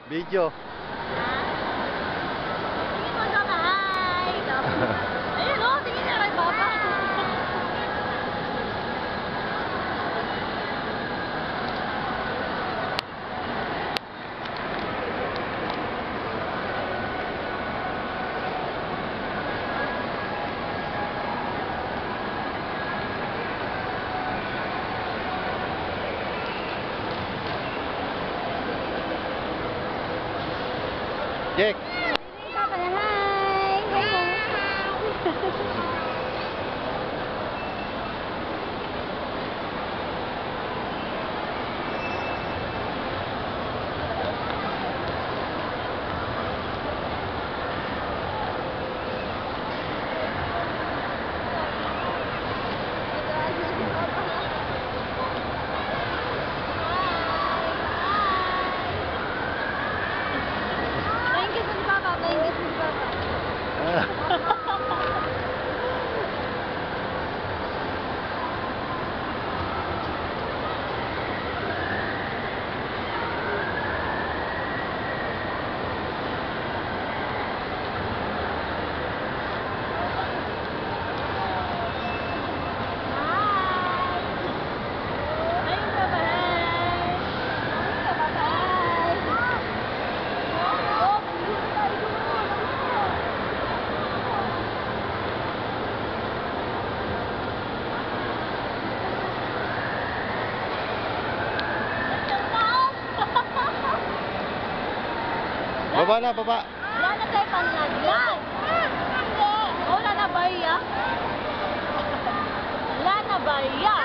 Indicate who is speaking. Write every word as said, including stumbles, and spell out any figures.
Speaker 1: Video.
Speaker 2: Tingin mo sa bahay. Ayun o, tingin na kay Papa.
Speaker 1: Jake.
Speaker 2: Papa na, hi!
Speaker 1: Baba na, baba.
Speaker 2: Wala na tayo panlagyan. Wala na ba iya? Wala na ba iya?